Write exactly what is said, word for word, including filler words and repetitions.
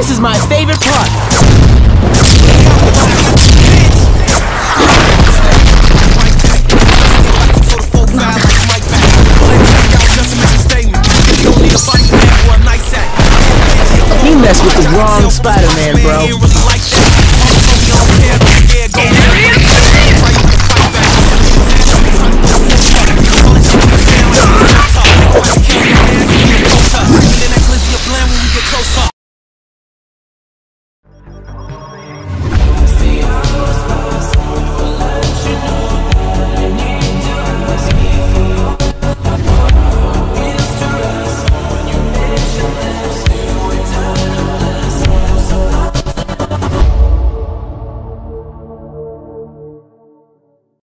This is my favorite part. He messed with the wrong Spider-Man, bro.